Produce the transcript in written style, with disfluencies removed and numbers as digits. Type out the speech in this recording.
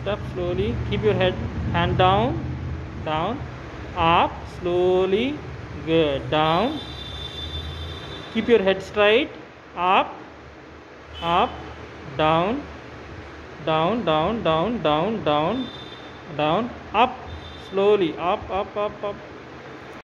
Lift up slowly. Keep your hand down, down, up, slowly. Good. Down. Keep your head straight. Up, up, down, down, down, down, down, down, down, up, slowly. Up, up, up, up.